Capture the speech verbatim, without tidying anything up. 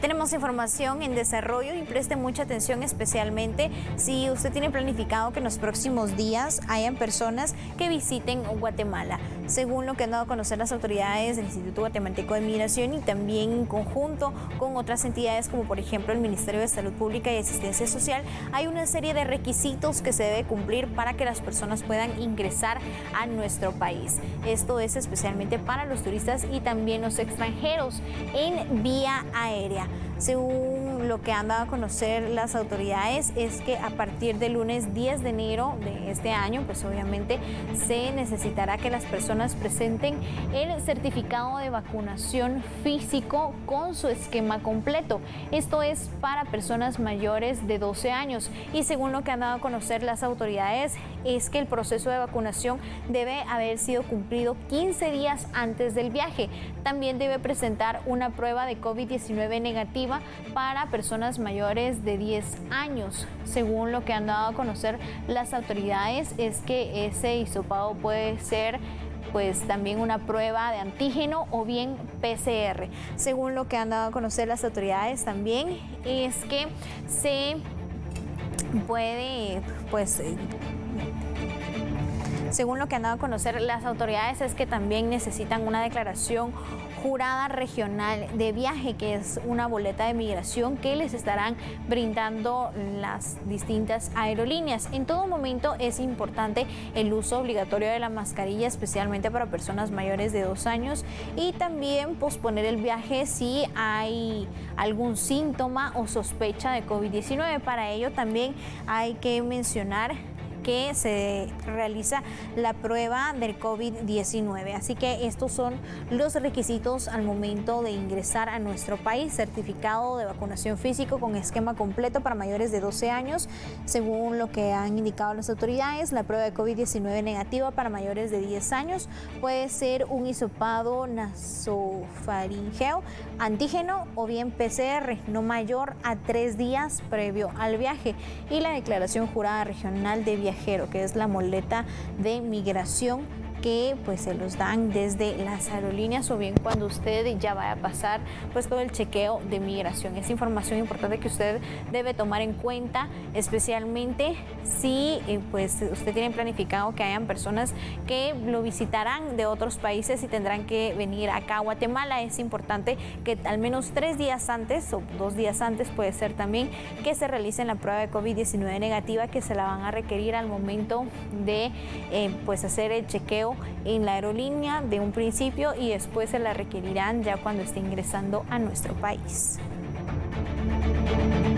tenemos información en desarrollo y preste mucha atención, especialmente si usted tiene planificado que en los próximos días hayan personas que visiten Guatemala. Según lo que han dado a conocer las autoridades del Instituto Guatemalteco de Migración y también en conjunto con otras entidades como por ejemplo el Ministerio de Salud Pública y Asistencia Social, hay una serie de requisitos que se debe cumplir para que las personas puedan ingresar a nuestro país. Esto es especialmente para los turistas y también los extranjeros en vía aérea. Según lo que han dado a conocer las autoridades, es que a partir del lunes diez de enero de este año, pues obviamente se necesitará que las personas presenten el certificado de vacunación físico con su esquema completo. Esto es para personas mayores de doce años y según lo que han dado a conocer las autoridades, es que el proceso de vacunación debe haber sido cumplido quince días antes del viaje. También debe presentar una prueba de COVID diecinueve negativa para personas mayores de diez años. Según lo que han dado a conocer las autoridades, es que ese hisopado puede ser pues también una prueba de antígeno o bien P C R. Según lo que han dado a conocer las autoridades también, es que se puede pues Según lo que han dado a conocer las autoridades, es que también necesitan una declaración jurada regional de viaje, que es una boleta de migración que les estarán brindando las distintas aerolíneas. En todo momento es importante el uso obligatorio de la mascarilla, especialmente para personas mayores de dos años, y también posponer el viaje si hay algún síntoma o sospecha de COVID diecinueve. Para ello también hay que mencionar que se realiza la prueba del COVID diecinueve. Así que estos son los requisitos al momento de ingresar a nuestro país: certificado de vacunación físico con esquema completo para mayores de doce años, según lo que han indicado las autoridades. La prueba de COVID diecinueve negativa para mayores de diez años puede ser un hisopado nasofaringeo, antígeno o bien P C R, no mayor a tres días previo al viaje, y la declaración jurada regional de viaje, que es la boleta de migración que pues se los dan desde las aerolíneas o bien cuando usted ya vaya a pasar pues todo el chequeo de migración. Es información importante que usted debe tomar en cuenta, especialmente si eh, pues usted tiene planificado que hayan personas que lo visitarán de otros países y tendrán que venir acá a Guatemala. Es importante que al menos tres días antes o dos días antes puede ser también que se realicen la prueba de COVID diecinueve negativa, que se la van a requerir al momento de eh, pues hacer el chequeo en la aerolínea de un principio, y después se la requerirán ya cuando esté ingresando a nuestro país.